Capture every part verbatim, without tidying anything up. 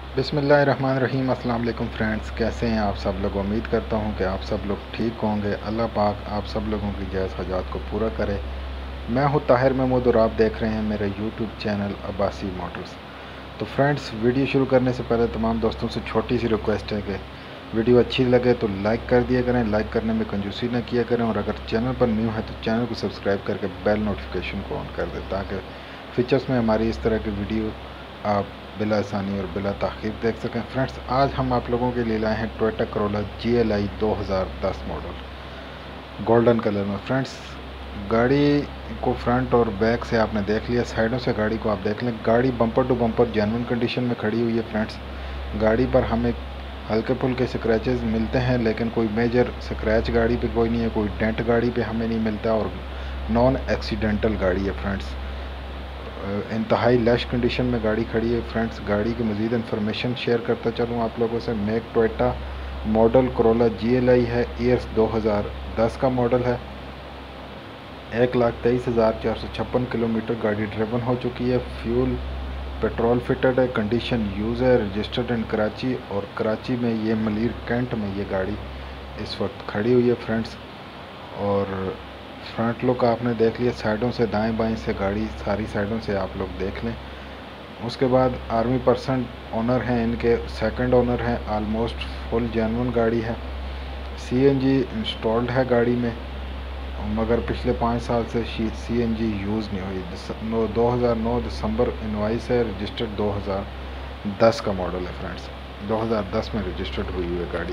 बिस्मिल्लाहिर्रहमानिर्रहीम। अस्सलाम वालेकुम फ्रेंड्स, कैसे हैं आप सब लोग। उम्मीद करता हूं कि आप सब लोग ठीक होंगे। अल्लाह पाक आप सब लोगों की जायज़ हजात को पूरा करे। मैं हूं ताहिर महमूद और आप देख रहे हैं मेरा यूट्यूब चैनल अब्बासी मोटर्स। तो फ्रेंड्स, वीडियो शुरू करने से पहले तमाम दोस्तों से छोटी सी रिक्वेस्ट है कि वीडियो अच्छी लगे तो लाइक कर दिया करें, लाइक करने में कंजूसी ना किया करें, और अगर चैनल पर न्यू है तो चैनल को सब्सक्राइब करके बेल नोटिफिकेशन को ऑन कर दें ताकि फीचर्स में हमारी इस तरह की वीडियो आप बिला आसानी और बिला ताख़ीर देख सकें। फ्रेंड्स, आज हम आप लोगों के लिए लाए हैं Toyota Corolla G L I दो हज़ार दस मॉडल गोल्डन कलर में। फ्रेंड्स, गाड़ी को फ्रंट और बैक से आपने देख लिया, साइडों से गाड़ी को आप देख लें। गाड़ी bumper to bumper genuine condition में खड़ी हुई है। फ्रेंड्स, गाड़ी पर हमें हल्के फुल्के स्क्रैचेस मिलते हैं, लेकिन कोई मेजर स्क्रैच गाड़ी पे कोई नहीं है, कोई डेंट गाड़ी पे हमें नहीं मिलता और नॉन एक्सीडेंटल गाड़ी है। फ्रेंड्स, इंतहाई लश कंडीशन में गाड़ी खड़ी है। फ्रेंड्स, गाड़ी की मज़ीद इन्फॉर्मेशन शेयर करता चलूँ आप लोगों से। Make Toyota model Corolla G L I है, ईयर्स दो हज़ार दस का मॉडल है। एक लाख तेईस हज़ार चार सौ छप्पन किलोमीटर गाड़ी ड्रिवन हो चुकी है। फ्यूल पेट्रोल फिटेड है, कंडीशन यूज़ है, रजिस्टर्ड इन कराची, और कराची में ये मलीर कैंट में ये गाड़ी इस वक्त खड़ी हुई है। फ्रेंड्स, और फ्रंट लुक आपने देख लिया, साइडों से दाएं बाएं से गाड़ी सारी साइडों से आप लोग देख लें। उसके बाद आर्मी परसेंट ओनर हैं, इनके सेकंड ओनर हैं। आलमोस्ट फुल जेन्युइन गाड़ी है। सी एन जी इंस्टॉल्ड है गाड़ी में, मगर पिछले पाँच साल से सी एन जी यूज़ नहीं हुई। दो हज़ार नौ दिसंबर इनवाइस है, रजिस्टर्ड दो हज़ार दस का मॉडल है। फ्रेंड्स, दो हज़ार दस में रजिस्टर्ड हुई हुई है गाड़ी।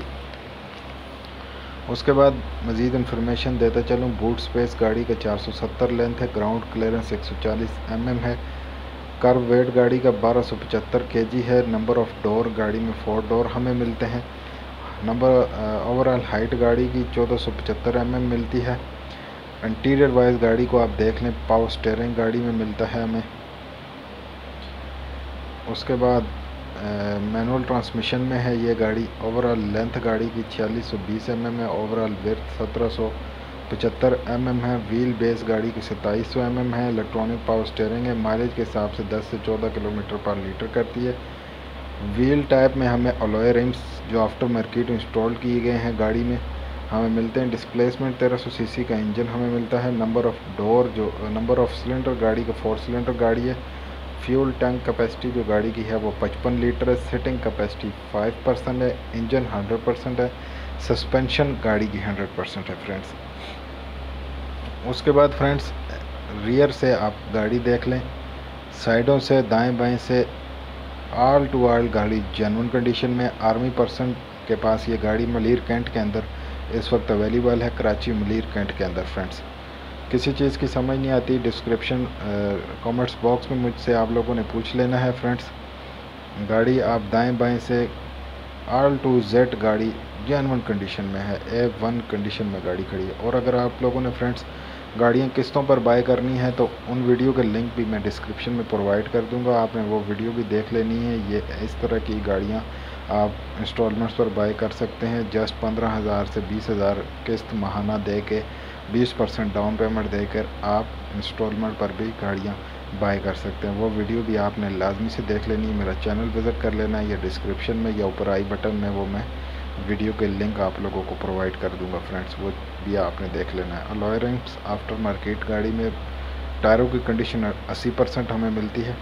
उसके बाद मज़ीद इन्फॉर्मेशन देता चलूँ। बूट स्पेस गाड़ी का चार सौ सत्तर लेंथ है, ग्राउंड क्लियरेंस एक सौ चालीस एम एम है, कर्व वेट गाड़ी का बारह सौ पचहत्तर के जी है। नंबर ऑफ़ डोर गाड़ी में फोर डोर हमें मिलते हैं। नंबर ओवरऑल हाइट गाड़ी की चौदह सौ पचहत्तर एम एम मिलती है। इंटीरियर वाइज गाड़ी को आप देख लें, पावर स्टीयरिंग गाड़ी में मिलता है हमें। उसके बाद मैनुअल ट्रांसमिशन में है ये गाड़ी। ओवरऑल लेंथ गाड़ी की छियालीस सौ बीस एम एम है। ओवरऑल विड्थ सत्रह सौ पचहत्तर एम एम है। व्हील बेस गाड़ी की सत्ताईस सौ एम एम है। इलेक्ट्रॉनिक पावर स्टीयरिंग है। माइलेज के हिसाब से दस से चौदह किलोमीटर पर लीटर करती है। व्हील टाइप में हमें अलॉय रिम्स जो आफ्टर मार्केट इंस्टॉल किए गए हैं गाड़ी में हमें मिलते हैं। डिस्प्लेसमेंट तेरह सौ सी सी का इंजन हमें मिलता है। नंबर ऑफ़ डोर जो नंबर ऑफ़ सिलेंडर गाड़ी का फोर सिलेंडर गाड़ी है। फ्यूल टैंक कैपेसिटी जो गाड़ी की है वो पचपन लीटर है। सिटिंग कैपेसिटी फाइव परसेंट है। इंजन हंड्रेड परसेंट है। सस्पेंशन गाड़ी की हंड्रेड परसेंट है। फ्रेंड्स, उसके बाद फ्रेंड्स, रियर से आप गाड़ी देख लें, साइडों से दाएं बाएं से ऑल टू ऑल गाड़ी जेन्युइन कंडीशन में। आर्मी पर्सन के पास ये गाड़ी मलीर कैंट के अंदर इस वक्त अवेलेबल है, कराची मलीर कैंट के अंदर। फ्रेंड्स, किसी चीज़ की समझ नहीं आती, डिस्क्रिप्शन कमेंट्स बॉक्स में मुझसे आप लोगों ने पूछ लेना है। फ्रेंड्स, गाड़ी आप दाएं बाएं से आल टू जेड गाड़ी जेन्युइन कंडीशन में है, ए वन कंडीशन में गाड़ी खड़ी है। और अगर आप लोगों ने फ्रेंड्स गाड़ियाँ किस्तों पर बाय करनी है तो उन वीडियो के लिंक भी मैं डिस्क्रिप्शन में प्रोवाइड कर दूंगा, आपने वो वीडियो भी देख लेनी है। ये इस तरह की गाड़ियाँ आप इंस्टॉलमेंट्स पर बाय कर सकते हैं। जस्ट पंद्रह हज़ार से बीस हज़ार किस्त माहाना दे के बीस परसेंट डाउन पेमेंट देकर आप इंस्टॉलमेंट पर भी गाड़ियाँ बाय कर सकते हैं। वो वीडियो भी आपने लाजमी से देख लेनी है। मेरा चैनल विज़िट कर लेना है, या डिस्क्रिप्शन में या ऊपर आई बटन में वो मैं वीडियो के लिंक आप लोगों को प्रोवाइड कर दूंगा। फ्रेंड्स, वो भी आपने देख लेना है। अलॉय रिम्स आफ्टर मार्केट गाड़ी में। टायरों की कंडीशन अस्सी परसेंट हमें मिलती है।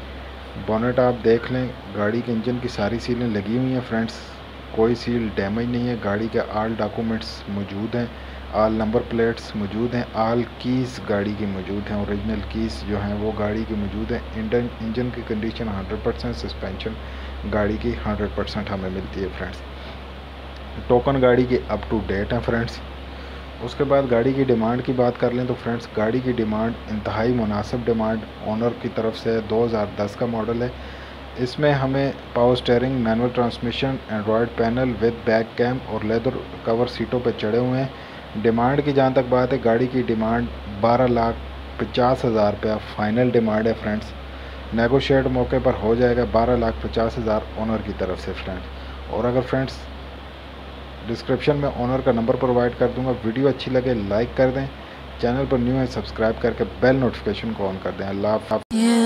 बोनेट आप देख लें, गाड़ी के इंजन की सारी सीलें लगी हुई हैं। फ्रेंड्स, कोई सील डैमेज नहीं है। गाड़ी के आल डॉक्यूमेंट्स मौजूद हैं, आल नंबर प्लेट्स मौजूद हैं, आल कीज़ गाड़ी की मौजूद हैं, ओरिजिनल कीज़ जो हैं वो गाड़ी की मौजूद हैं। इंजन इंजन की कंडीशन हंड्रेड परसेंट, सस्पेंशन गाड़ी की हंड्रेड परसेंट हमें मिलती है। फ्रेंड्स, टोकन गाड़ी की अप टू डेट है। फ्रेंड्स, उसके बाद गाड़ी की डिमांड की बात कर लें तो फ्रेंड्स, गाड़ी की डिमांड इंतहाई मुनासिब डिमांड ओनर की तरफ से दो हज़ार दस का मॉडल है। इसमें हमें power steering, manual transmission, android panel with back cam और लेदर कवर सीटों पर चढ़े हुए हैं। डिमांड की जहाँ तक बात है, गाड़ी की डिमांड बारह लाख पचास हज़ार रुपया फ़ाइनल डिमांड है। फ्रेंड्स, नेगोशिएट मौके पर हो जाएगा बारह लाख पचास हज़ार ओनर की तरफ से। फ्रेंड्स, और अगर फ्रेंड्स डिस्क्रिप्शन में ओनर का नंबर प्रोवाइड कर दूंगा। वीडियो अच्छी लगे लाइक कर दें, चैनल पर न्यू है सब्सक्राइब करके बेल नोटिफिकेशन को ऑन कर दें। अल्लाह हाफ़िज़।